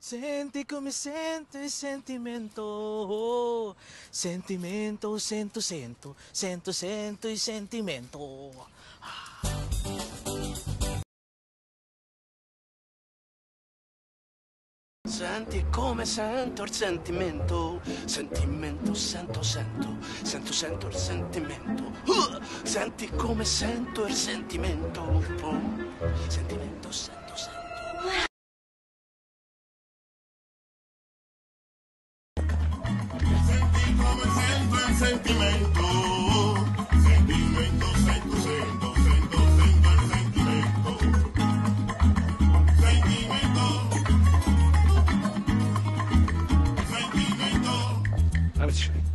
Senti come sento il sentimento, oh, sentimento, sento il sentimento. Senti come sento il sentimento, sentimento, sento il sentimento. Senti come sento il sentimento, oh, sentimento, sento. Sentimento, sentimento, sento il sentimento. Amici.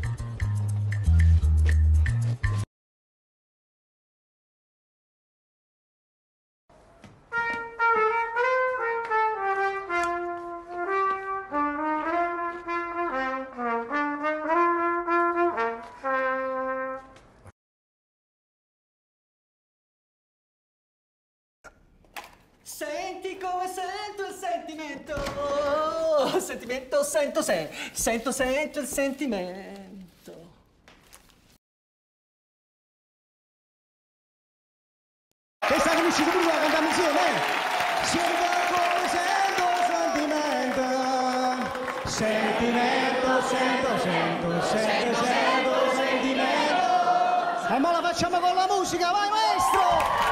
Senti come sento il sentimento, oh, sentimento, sento il sentimento. Questa che mi ci la cantiamo insieme, Sento come sento il sentimento, sentimento, sento sentimento. E ma la facciamo con la musica, vai maestro!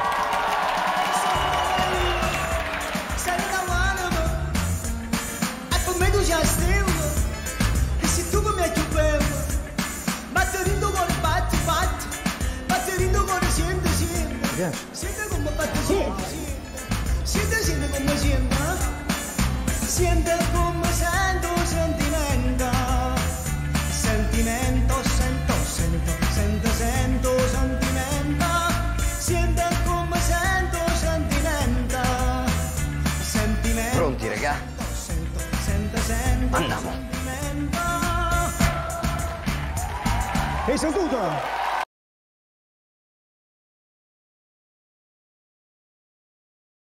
E se tu come più bello, batterino con il batti, batterino con il siente, siente come batte, siente come siente come sento sentimento, sentimento, sento sentimento, siente come sento sentimento, sentimento. Pronti, raga? Andiamo. Hai sentito?